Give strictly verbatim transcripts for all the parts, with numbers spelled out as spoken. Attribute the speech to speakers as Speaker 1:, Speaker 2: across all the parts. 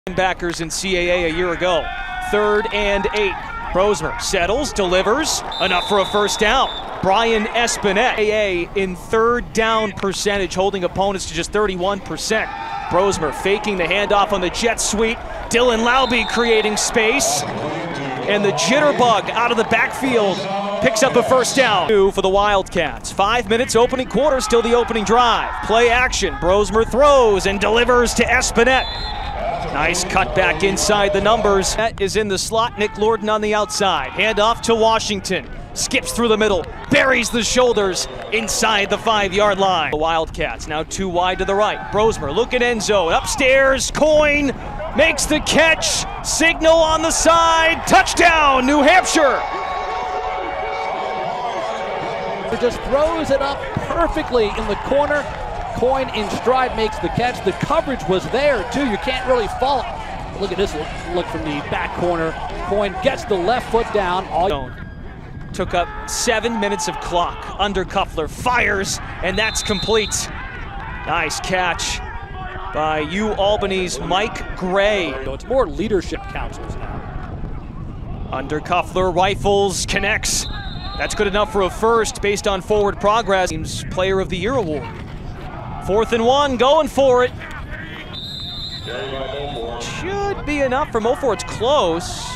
Speaker 1: Backers in C A A a year ago. Third and eight. Brosmer settles, delivers, enough for a first down. Brian Espinette C A A in third down percentage, holding opponents to just thirty-one percent. Brosmer faking the handoff on the jet sweep. Dylan Laube creating space. And the jitterbug out of the backfield picks up a first down. Two for the Wildcats. Five minutes opening quarter, still the opening drive. Play action. Brosmer throws and delivers to Espinette. Nice cut back inside the numbers. That is in the slot. Nick Lorden on the outside. Hand off to Washington. Skips through the middle. Buries the shoulders inside the five-yard line. The Wildcats now two wide to the right. Brosmer looking end zone. Upstairs. Coyne makes the catch. Signal on the side. Touchdown, New Hampshire.
Speaker 2: He just throws it up perfectly in the corner. Coyne in stride makes the catch. The coverage was there too. You can't really fault. Look at this look, look from the back corner. Coyne gets the left foot down. All
Speaker 1: Took up seven minutes of clock. Under Cuffler fires, and that's complete. Nice catch by U Albany's Mike Gray.
Speaker 2: So it's more leadership councils now.
Speaker 1: Under Cuffler rifles, connects. That's good enough for a first based on forward progress. Team's Player of the Year award. Fourth and one, going for it. Should be enough for Mofor. It's close.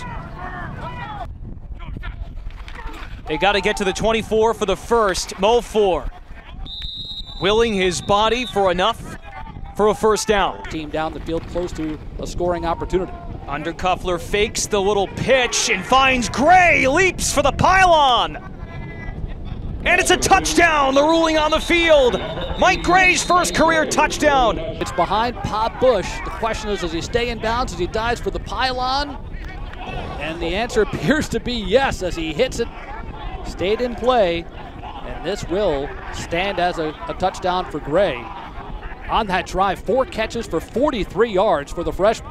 Speaker 1: They got to get to the twenty-four for the first. Mofor willing his body for enough for a first down.
Speaker 2: Team down the field close to a scoring opportunity.
Speaker 1: Under Cuffler fakes the little pitch and finds Gray, leaps for the pylon. And it's a touchdown, the ruling on the field. Mike Gray's first career touchdown.
Speaker 2: It's behind Pop Bush. The question is, does he stay in bounds as he dives for the pylon? And the answer appears to be yes, as he hits it, stayed in play, and this will stand as a, a touchdown for Gray. On that drive, four catches for forty-three yards for the freshman.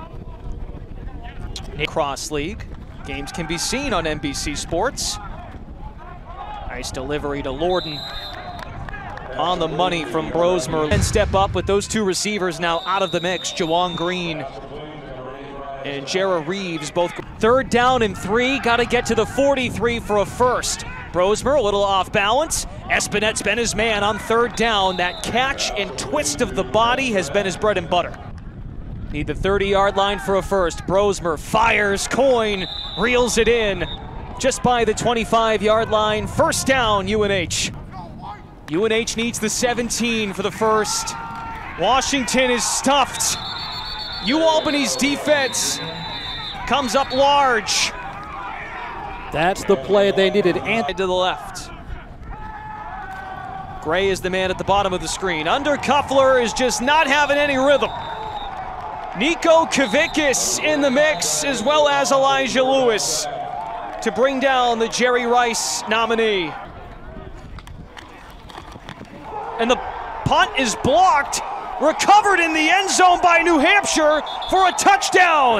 Speaker 1: Cross League. Games can be seen on N B C Sports. Nice delivery to Lorden. On the money from Brosmer. And step up with those two receivers now out of the mix. Jawan Green and Jarrah Reeves both. Third down and three. Got to get to the forty-three for a first. Brosmer a little off balance. Espinette's been his man on third down. That catch and twist of the body has been his bread and butter. Need the thirty-yard line for a first. Brosmer fires. Coyne reels it in. Just by the twenty-five-yard line. First down, U N H. U N H needs the seventeen for the first. Washington is stuffed. U Albany's defense comes up large.
Speaker 2: That's the play they needed. And
Speaker 1: to the left. Gray is the man at the bottom of the screen. Under Cuffler is just not having any rhythm. Nico Kavickas in the mix, as well as Elijah Lewis, to bring down the Jerry Rice nominee. And the punt is blocked, recovered in the end zone by New Hampshire for a touchdown.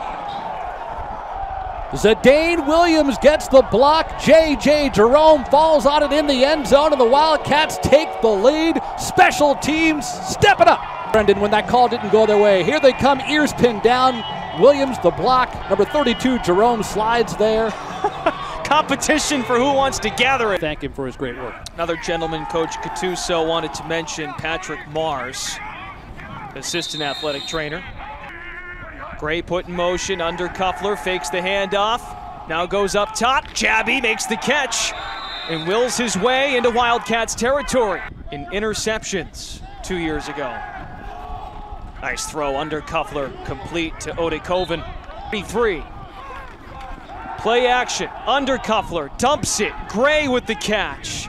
Speaker 2: Zidane Williams gets the block. J J Jerome falls on it in the end zone, and the Wildcats take the lead. Special teams stepping up. Brendan, when that call didn't go their way, here they come, ears pinned down. Williams, the block. Number thirty-two, Jerome slides there.
Speaker 1: Competition for who wants to gather it.
Speaker 2: Thank him for his great work.
Speaker 1: Another gentleman, Coach Cattuso, wanted to mention Patrick Mars, assistant athletic trainer. Gray put in motion. Under Cuffler fakes the handoff. Now goes up top. Jabby makes the catch and wills his way into Wildcats territory. In interceptions two years ago. Nice throw. Under Cuffler, complete to Ode Coven. thirty-three. Play action. Under Cuffler dumps it. Gray with the catch.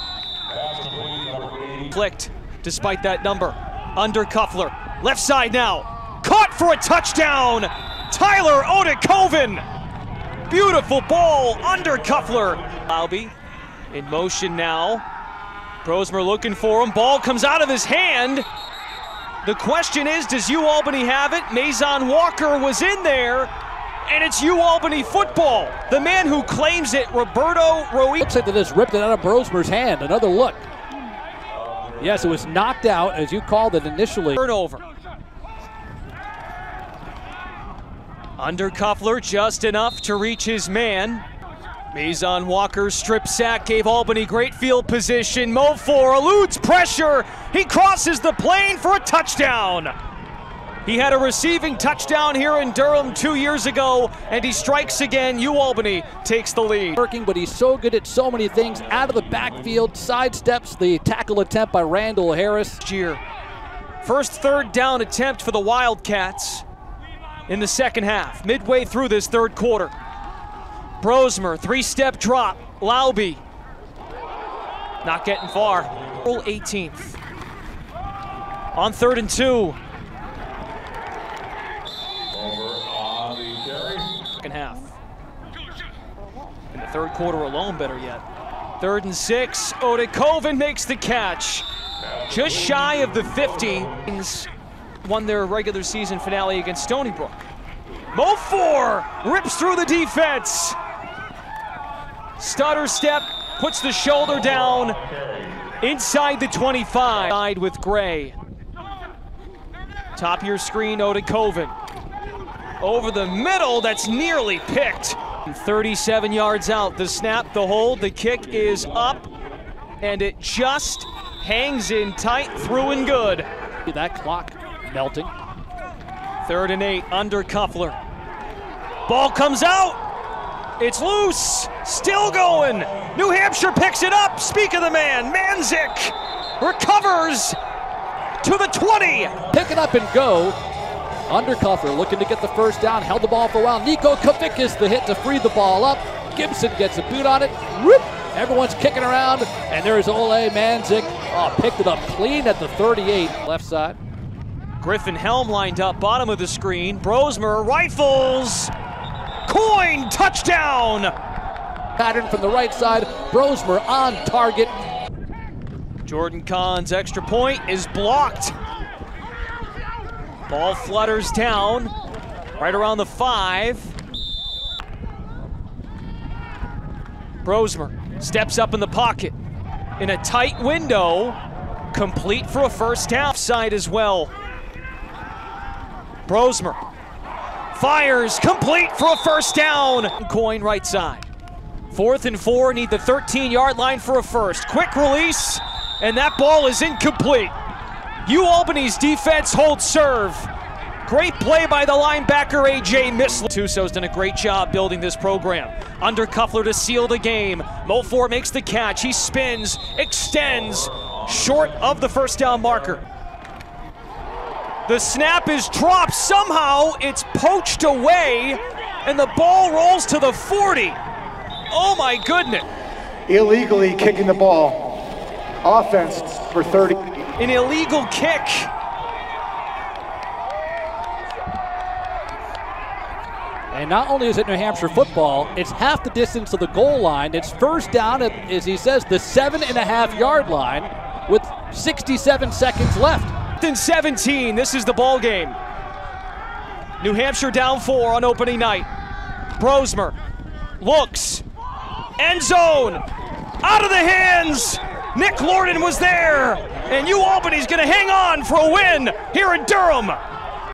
Speaker 1: Flicked despite that number. Under Cuffler. Left side now. Caught for a touchdown. Tyler Ode Coven. Beautiful ball. Under Cuffler. Laube in motion now. Brosmer looking for him. Ball comes out of his hand. The question is, does U Albany have it? Mason Walker was in there, and it's U Albany football. The man who claims it, Roberto Ruiz.
Speaker 2: Looks like they just ripped it out of Brosmer's hand. Another look. Yes, it was knocked out, as you called it initially.
Speaker 1: Turnover. Under Kuffler, just enough to reach his man. Mazon Walker's strip sack gave Albany great field position. Mofor eludes pressure. He crosses the plane for a touchdown. He had a receiving touchdown here in Durham two years ago, and he strikes again. UAlbany takes the lead.
Speaker 2: Working, but he's so good at so many things. Out of the backfield, sidesteps the tackle attempt by Randall Harris.
Speaker 1: Year. First third down attempt for the Wildcats in the second half, midway through this third quarter. Brosmer, three-step drop. Lauby, not getting far. eighteenth. On third and two. Second half. In the third quarter alone, better yet. Third and six. Odekoven makes the catch. Just shy of the fifty. Won their regular season finale against Stony Brook. Mofor rips through the defense. Stutter step, puts the shoulder down inside the twenty-five. Side with Gray. Top of your screen, Odekoven. Over the middle, that's nearly picked. thirty-seven yards out, the snap, the hold, the kick is up, and it just hangs in tight, through and good.
Speaker 2: That clock melting.
Speaker 1: Third and eight, under Kuffler. Ball comes out. It's loose, still going. New Hampshire picks it up. Speak of the man, Manzik recovers to the twenty.
Speaker 2: Pick it up and go. Under Kuffler looking to get the first down, held the ball for a while. Nico Kavikis the hit to free the ball up. Gibson gets a boot on it. Whoop! Everyone's kicking around, and there's Ole Manzik. Oh, picked it up clean at the thirty-eight. Left side.
Speaker 1: Griffin Helm lined up, bottom of the screen. Brosmer rifles. Coin, touchdown!
Speaker 2: Pattern from the right side. Brosmer on target.
Speaker 1: Jordan Kahn's extra point is blocked. Ball flutters down, right around the five. Brosmer steps up in the pocket. In a tight window, complete for a first down. Side as well. Brosmer fires, complete for a first down. Coin right side. Fourth and four, need the thirteen-yard line for a first. Quick release, and that ball is incomplete. UAlbany's defense holds serve. Great play by the linebacker, A J Missler. Tuso's done a great job building this program. Under Kuffler to seal the game. Mofor makes the catch. He spins, extends, short of the first down marker. The snap is dropped. Somehow it's poached away, and the ball rolls to the forty. Oh my goodness.
Speaker 3: Illegally kicking the ball. Offense for thirty.
Speaker 1: An illegal kick.
Speaker 2: And not only is it New Hampshire football, it's half the distance to the goal line. It's first down at, as he says, the seven and a half yard line with sixty-seven seconds left.
Speaker 1: And seventeen, this is the ball game. New Hampshire down four on opening night. Brosmer looks, end zone, out of the hands. Nick Lorden was there, and UAlbany's gonna hang on for a win here in Durham.